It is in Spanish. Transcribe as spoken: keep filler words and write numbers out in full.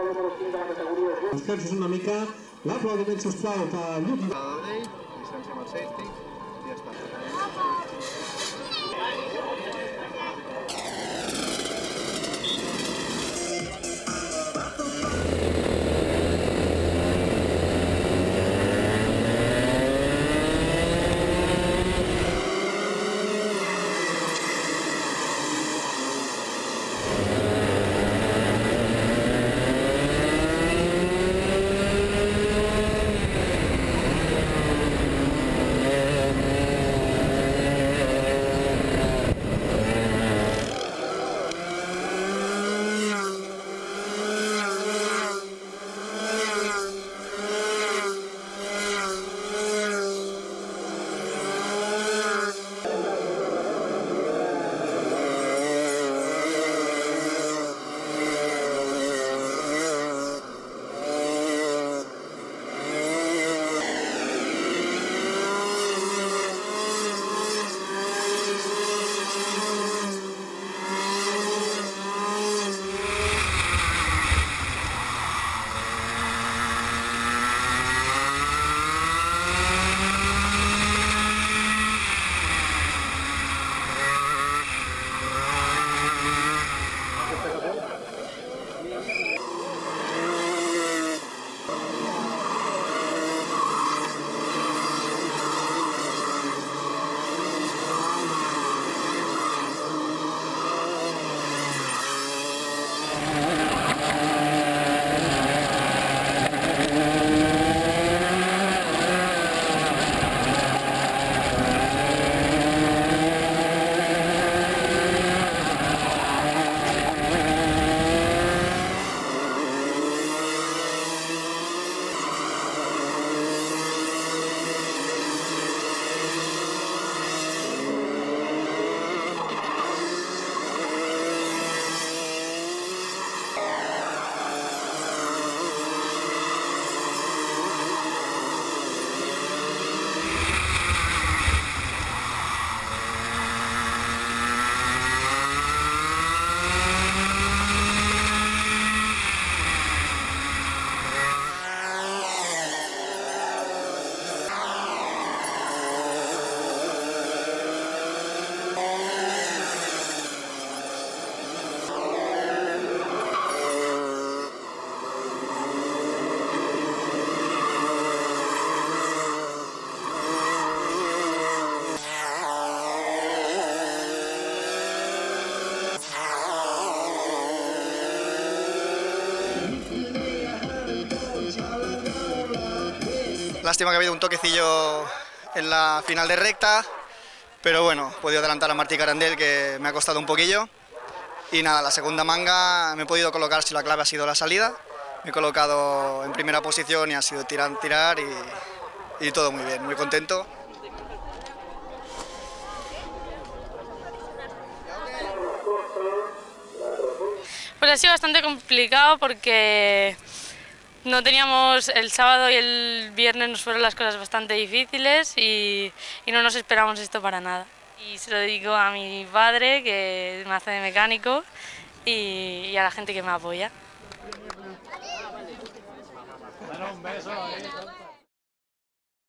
Els calços una mica, l'aplaudiment, sisplau, per Lluc. Distància amb el safety i ja està. Lástima que ha habido un toquecillo en la final de recta, pero bueno, he podido adelantar a Martí Carandel, que me ha costado un poquillo. Y nada, la segunda manga me he podido colocar, si la clave ha sido la salida. Me he colocado en primera posición y ha sido tirar, tirar y, y todo muy bien, muy contento. Pues ha sido bastante complicado porque no teníamos, el sábado y el viernes nos fueron las cosas bastante difíciles y, y no nos esperamos esto para nada. Y se lo dedico a mi padre, que me hace de mecánico, y, y a la gente que me apoya. Un beso.